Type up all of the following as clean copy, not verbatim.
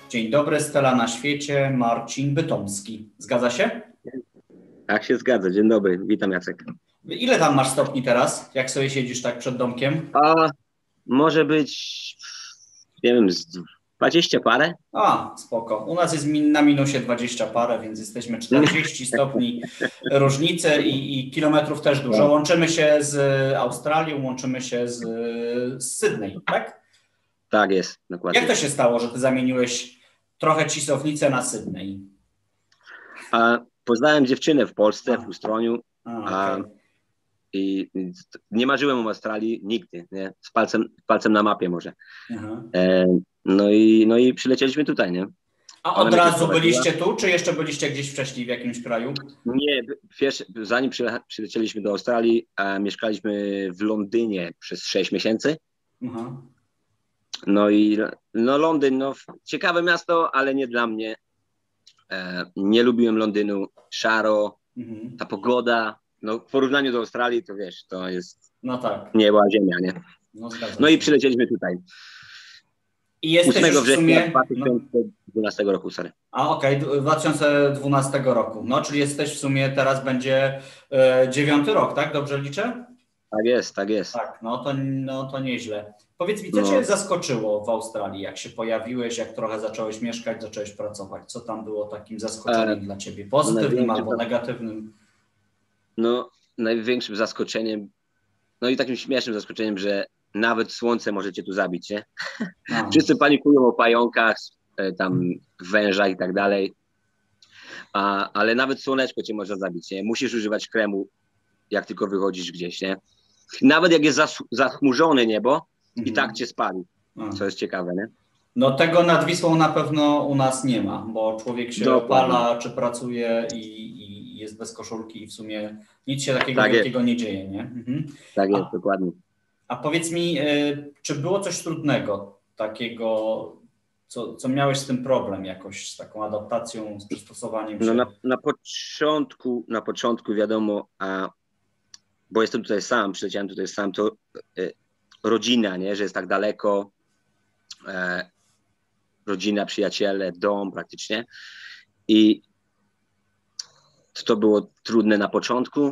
Dzień dobry, Stella na świecie, Marcin Bytomski. Zgadza się? Tak się zgadza. Dzień dobry, witam Jacek. Ile tam masz stopni teraz, jak sobie siedzisz tak przed domkiem? A może być, nie wiem, z 20 parę? A, spoko. U nas jest na minusie 20 parę, więc jesteśmy 40 stopni różnicy i kilometrów też dużo. Łączymy się z Australią, łączymy się z Sydney, tak? Tak jest, dokładnie. Jak to się stało, że ty zamieniłeś trochę Cisownicę na Sydney? Poznałem dziewczynę w Polsce, w Ustroniu. Okay. I nie marzyłem o Australii nigdy, nie? Z palcem na mapie może. No i przylecieliśmy tutaj, nie? A od razu byliście tu, czy jeszcze byliście gdzieś wcześniej w jakimś kraju? Nie, zanim przylecieliśmy do Australii, mieszkaliśmy w Londynie przez 6 miesięcy. No i Londyn, ciekawe miasto, ale nie dla mnie. Nie lubiłem Londynu, szaro, ta pogoda. No, w porównaniu do Australii, to wiesz, to jest nieba, ziemia, nie? No i przylecieliśmy tutaj. I jesteś 8 już w sumie... 2012 roku, sorry. Okej, 2012 roku. No, czyli jesteś w sumie, teraz będzie 9 rok, tak? Dobrze liczę? Tak jest, tak jest. Tak, to nieźle. Powiedz mi, co cię zaskoczyło w Australii, jak się pojawiłeś, jak trochę zacząłeś mieszkać, zacząłeś pracować? Co tam było takim zaskoczeniem dla ciebie? Pozytywnym albo negatywnym? No, największym zaskoczeniem, no i takim śmiesznym zaskoczeniem, że nawet słońce może cię tu zabić, nie? Wszyscy panikują o pająkach, tam wężach i tak dalej, ale nawet słoneczko cię może zabić, nie? Musisz używać kremu, jak tylko wychodzisz gdzieś, nie? Nawet jak jest zachmurzone niebo, i tak cię spali, co jest ciekawe, nie? No tego nad Wisłą na pewno u nas nie ma, bo człowiek się opala, czy pracuje i jest bez koszulki i w sumie nic się takiego wielkiego nie dzieje, nie? Tak jest, dokładnie. A powiedz mi, czy było coś trudnego takiego, co miałeś z tym problem jakoś, z taką adaptacją, z przystosowaniem się? No na początku wiadomo, bo jestem tutaj sam, przyleciałem tutaj sam, to rodzina, nie, że jest tak daleko, rodzina, przyjaciele, dom praktycznie i to było trudne na początku.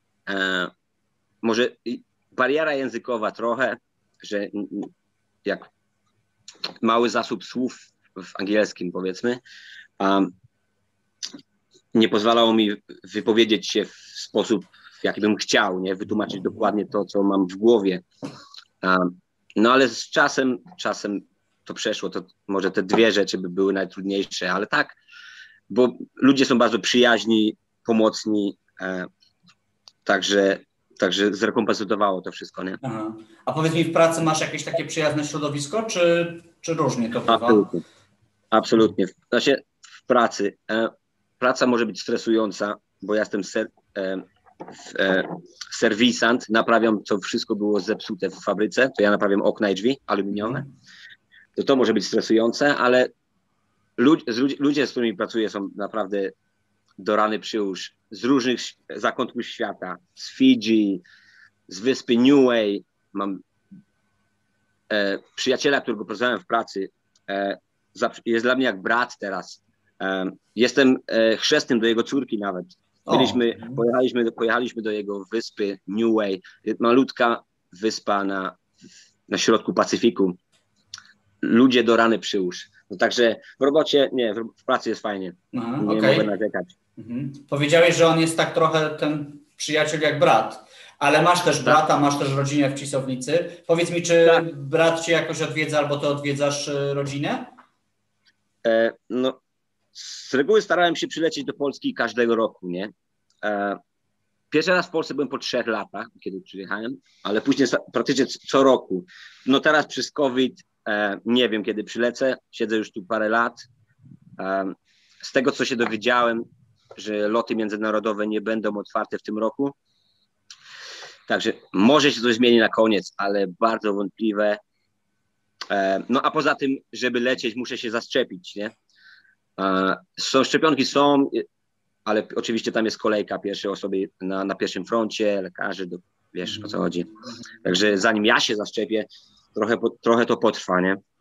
Może bariera językowa trochę, że jak mały zasób słów w angielskim, powiedzmy, nie pozwalało mi wypowiedzieć się w sposób, w jaki bym chciał, nie, wytłumaczyć dokładnie to, co mam w głowie. No ale z czasem to przeszło, to może te dwie rzeczy by były najtrudniejsze, ale tak, bo ludzie są bardzo przyjaźni, pomocni, także zrekompensowało to wszystko, nie? A powiedz mi, w pracy masz jakieś takie przyjazne środowisko, czy różnie to bywa? Absolutnie. Znaczy w pracy, praca może być stresująca, bo ja jestem serwisant, naprawiam, co wszystko było zepsute w fabryce, to ja naprawiam okna i drzwi aluminiowe. To może być stresujące, ale ludzie, z którymi pracuję, są naprawdę do rany przyłóż, z różnych zakątków świata, z Fidżi, z wyspy Niue. Mam przyjaciela, którego poznałem w pracy, jest dla mnie jak brat teraz. Jestem chrzestnym do jego córki nawet. Pojechaliśmy do jego wyspy Niue, malutka wyspa na środku Pacyfiku. Ludzie do rany przyłóż. No także w robocie, nie, w pracy jest fajnie. Nie mogę narzekać. Powiedziałeś, że on jest tak trochę ten przyjaciel jak brat, ale masz też brata, masz też rodzinę w Cisownicy. Powiedz mi, czy brat cię jakoś odwiedza, albo ty odwiedzasz rodzinę? No, z reguły starałem się przylecieć do Polski każdego roku, nie? Pierwszy raz w Polsce byłem po 3 latach, kiedy przyjechałem, ale później praktycznie co roku. No teraz przez COVID nie wiem, kiedy przylecę. Siedzę już tu parę lat. Z tego, co się dowiedziałem, że loty międzynarodowe nie będą otwarte w tym roku. Także może się coś zmieni na koniec, ale bardzo wątpliwe. No a poza tym, żeby lecieć, muszę się zaszczepić, nie? Szczepionki są, ale oczywiście tam jest kolejka pierwszej osoby na pierwszym froncie, lekarzy, wiesz o co chodzi. Także zanim ja się zaszczepię, trochę to potrwa, nie?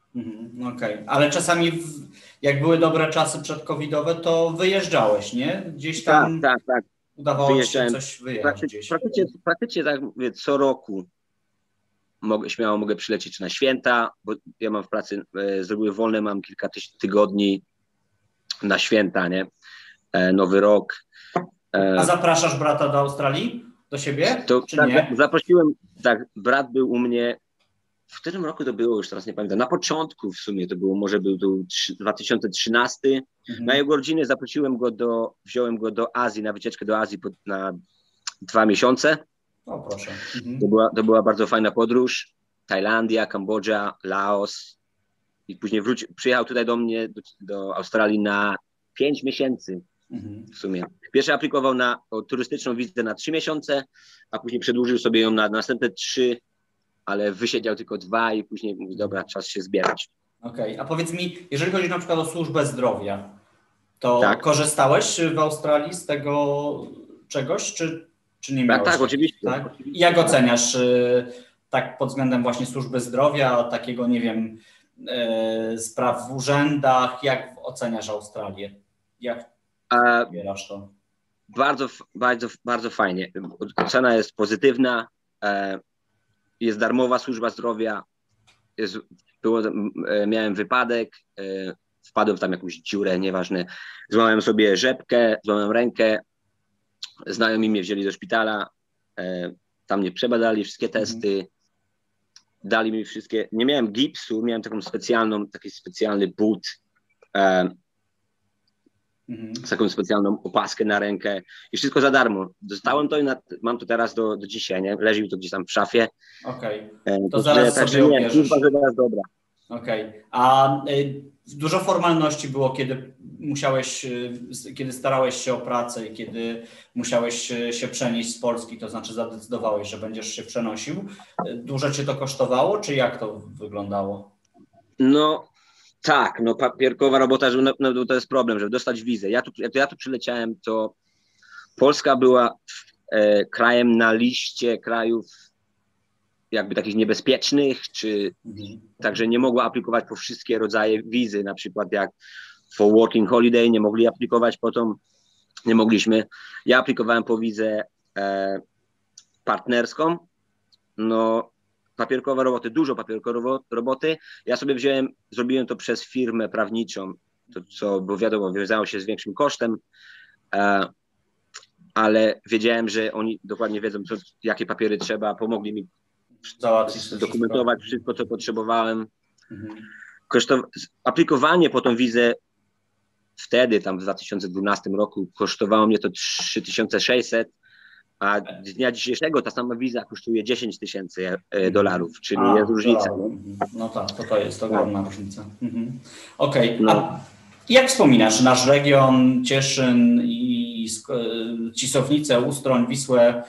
Okej. Ale czasami, jak były dobre czasy przedcovidowe, to wyjeżdżałeś, nie? Gdzieś tam Tak. udawało ci się coś wyjechać gdzieś. Praktycznie tak mówię, co roku śmiało mogę przylecieć na święta, bo ja mam w pracy, z reguły wolne mam kilka tygodni na święta, nie? Nowy rok. A zapraszasz brata do Australii? Do siebie? Czy nie? Zaprosiłem, brat był u mnie, w którym roku to było, już teraz nie pamiętam, na początku w sumie to było, może był to 2013. Na jego urodziny wziąłem go do Azji, na wycieczkę do Azji na 2 miesiące. O, proszę. To była bardzo fajna podróż. Tajlandia, Kambodża, Laos. I później przyjechał tutaj do mnie, do Australii na 5 miesięcy w sumie. Pierwszy aplikował na turystyczną wizę na 3 miesiące, a później przedłużył sobie ją na następne 3, ale wysiedział tylko 2 i później mówi, dobra, czas się zbierać. Okej. A powiedz mi, jeżeli chodzi na przykład o służbę zdrowia, to korzystałeś w Australii z tego czegoś, czy nie miałeś? Tak, oczywiście. Tak? Jak oceniasz tak pod względem właśnie służby zdrowia, takiego, nie wiem, spraw w urzędach, jak oceniasz Australię? Jak odbierasz to? Bardzo fajnie. Ocena jest pozytywna, jest darmowa służba zdrowia, miałem wypadek, wpadłem w tam jakąś dziurę, nieważne, złamałem sobie rzepkę, złamałem rękę, znajomi mnie wzięli do szpitala, tam mnie przebadali, wszystkie testy, dali mi wszystkie, nie miałem gipsu, miałem taki specjalny but, z taką specjalną opaskę na rękę i wszystko za darmo. Dostałem to i mam to teraz do dzisiaj, nie? Leży mi to gdzieś tam w szafie. Okej. To zaraz sobie obierzesz. Dobra. Okej. A dużo formalności było, kiedy starałeś się o pracę i kiedy musiałeś się przenieść z Polski, to znaczy zadecydowałeś, że będziesz się przenosił. Dużo cię to kosztowało, czy jak to wyglądało? No tak, papierkowa robota, to jest problem, żeby dostać wizę. Ja tu przyleciałem, to Polska była krajem na liście krajów jakby takich niebezpiecznych, także nie mogła aplikować po wszystkie rodzaje wizy, na przykład jak for working holiday nie mogli aplikować, potem nie mogliśmy. Ja aplikowałem po wizę partnerską, papierkowe roboty, dużo papierkowe roboty. Ja sobie zrobiłem to przez firmę prawniczą, bo wiadomo, wiązało się z większym kosztem, ale wiedziałem, że oni dokładnie wiedzą, jakie papiery trzeba, pomogli mi dokumentować wszystko, co potrzebowałem. Aplikowanie po tą wizę wtedy, tam w 2012 roku, kosztowało mnie to 3600, a dnia dzisiejszego ta sama wiza kosztuje $10,000, czyli jest różnica. No tak, to jest ogromna różnica. Okej. A jak wspominasz nasz region, Cieszyn i Cisownice, Ustroń, Wisłę?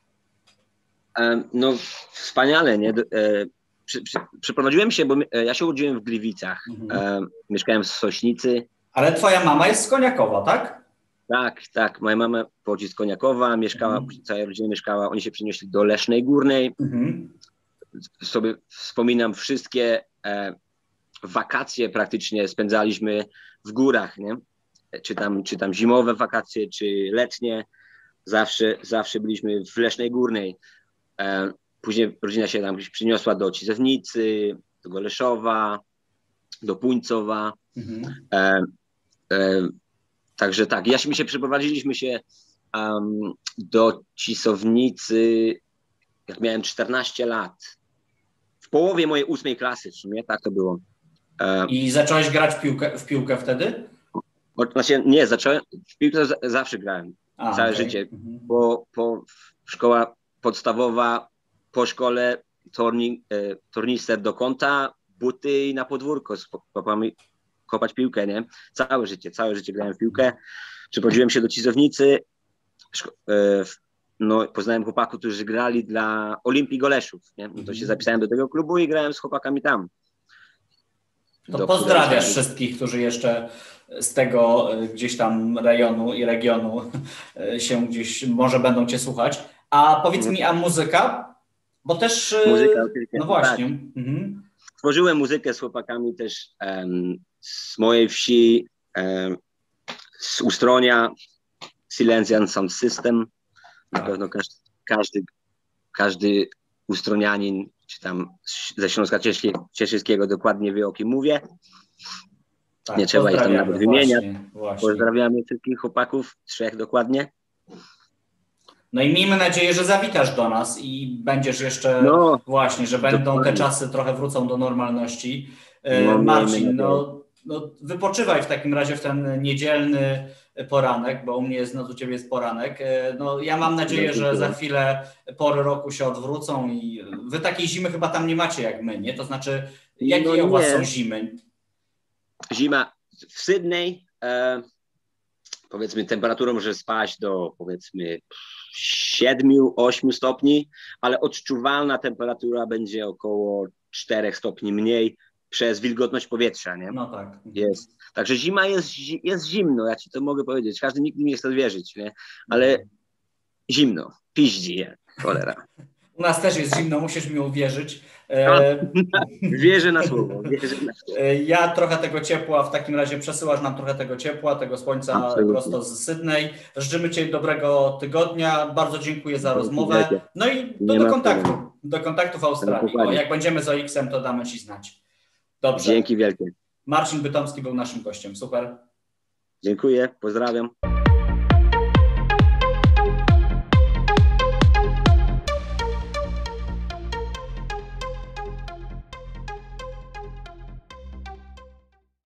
Wspaniale, nie? Przeprowadziłem się, bo ja się urodziłem w Gliwicach, mieszkałem w Sośnicy. Ale twoja mama jest z Koniakowa, tak? Tak. Moja mama pochodzi z Koniakowa, cała rodzina mieszkała, oni się przenieśli do Lesznej Górnej. Sobie wspominam wszystkie wakacje praktycznie spędzaliśmy w górach, nie? Czy tam zimowe wakacje, czy letnie. Zawsze byliśmy w Lesznej Górnej. Później rodzina się tam przyniosła do Cizewnicy, do Goleszowa, do Puńcowa. Także tak, przeprowadziliśmy się do Cisownicy, jak miałem 14 lat. W połowie mojej 8 klasy w sumie, tak to było. I zacząłeś grać w piłkę wtedy? Znaczy, nie, w piłkę zawsze grałem, całe życie. Szkoła podstawowa, po szkole tornister do kąta, buty i na podwórko z chłopami kopać piłkę, nie? Całe życie grałem w piłkę. Przeprowadziłem się do Cizownicy, poznałem chłopaków, którzy grali dla Olimpii Goleszów, nie? To się zapisałem do tego klubu i grałem z chłopakami tam. To pozdrawiasz wszystkich, którzy jeszcze z tego gdzieś tam rejonu i regionu się gdzieś może będą cię słuchać. A powiedz mi, a muzyka? Bo też... Muzyka oczywiście. No właśnie. Tworzyłem muzykę z chłopakami też z mojej wsi, z Ustronia, Silesian Sound System. Na pewno każdy ustronianin, czy tam ze Śląska Cieszyńskiego dokładnie wie, o kim mówię. Tak, nie trzeba ich tam nawet wymieniać. Właśnie. Pozdrawiamy wszystkich chłopaków, 3 dokładnie. No i miejmy nadzieję, że zawitasz do nas i będziesz jeszcze, właśnie, że będą dokładnie. te czasy, trochę wrócą do normalności. Marcin, wypoczywaj w takim razie w ten niedzielny poranek, bo u mnie jest, u ciebie jest poranek. No, ja mam nadzieję, że za chwilę pory roku się odwrócą i wy takiej zimy chyba tam nie macie jak my, nie? To znaczy, jakie u was są zimy? Zima w Sydney, powiedzmy, temperatura może spaść do, powiedzmy, 7-8 stopni, ale odczuwalna temperatura będzie około 4 stopni mniej przez wilgotność powietrza, nie? No tak. Jest. Także zima jest zimno, ja ci to mogę powiedzieć. Każdy nikt nie chce wierzyć, nie? Ale zimno, piździ, cholera. U nas też jest zimno, musisz mi uwierzyć. Wierzę na słowo. Ja trochę tego ciepła, w takim razie przesyłasz nam trochę tego ciepła, tego słońca absolutnie. Prosto z Sydney. Życzymy ci dobrego tygodnia. Bardzo dziękuję za rozmowę. No i do kontaktu. Do kontaktu w Australii. Jak będziemy z OX-em, to damy ci znać. Dobrze. Dzięki wielkie. Marcin Bytomski był naszym gościem. Super. Dziękuję. Pozdrawiam.